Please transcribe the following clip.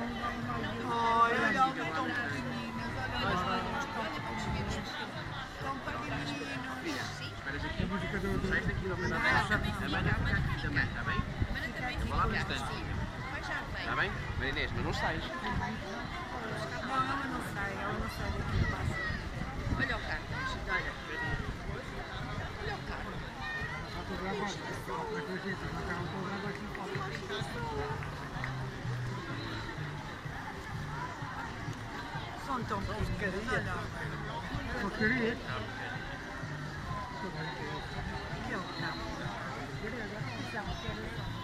Olha, tão pequeninas, olha as tão pequeninos. Esperas aqui, sais daqui ao pé da porta, a Mana fica aqui também, está bem? Eu vou lá no instante. Está bem? Maria Inês, mas não sais. Não, ela não sai daqui, passa. Olha o carro. Olha. Olha o carro. São tão pequeninos, olha. Porcaria. Eu não.